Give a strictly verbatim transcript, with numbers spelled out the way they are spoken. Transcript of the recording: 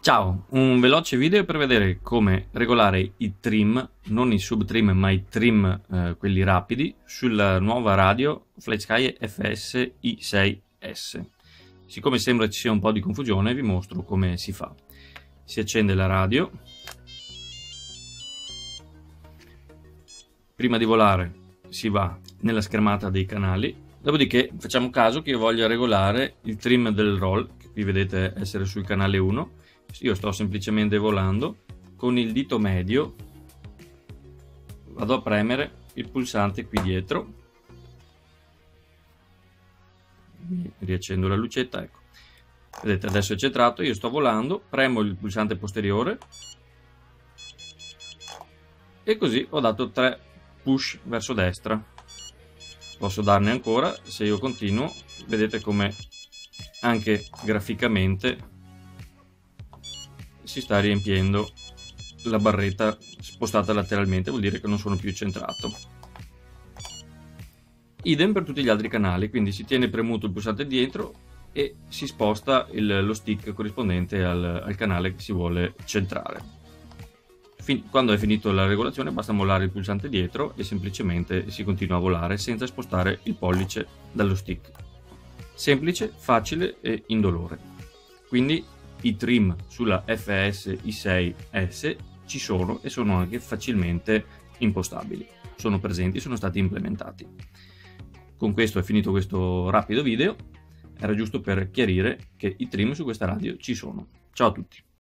Ciao, un veloce video per vedere come regolare i trim, non i subtrim ma i trim, eh, quelli rapidi, sulla nuova radio FlySky F S I sei S. Siccome sembra ci sia un po' di confusione, vi mostro come si fa. Si accende la radio. Prima di volare si va nella schermata dei canali, dopodiché facciamo caso che io voglia regolare il trim del roll, che qui vedete essere sul canale uno. Io sto semplicemente volando, con il dito medio vado a premere il pulsante qui dietro, riaccendo la lucetta, ecco, vedete adesso è centrato, io sto volando, premo il pulsante posteriore e così ho dato tre push verso destra. Posso darne ancora, se io continuo vedete come anche graficamente si sta riempiendo la barretta spostata lateralmente, vuol dire che non sono più centrato. Idem per tutti gli altri canali, quindi si tiene premuto il pulsante dietro e si sposta il, lo stick corrispondente al, al canale che si vuole centrare. Fin, quando è finito la regolazione basta mollare il pulsante dietro e semplicemente si continua a volare senza spostare il pollice dallo stick. Semplice, facile e indolore. Quindi i trim sulla F S I sei S ci sono e sono anche facilmente impostabili. Sono presenti, sono stati implementati. Con questo è finito questo rapido video. Era giusto per chiarire che i trim su questa radio ci sono. Ciao a tutti.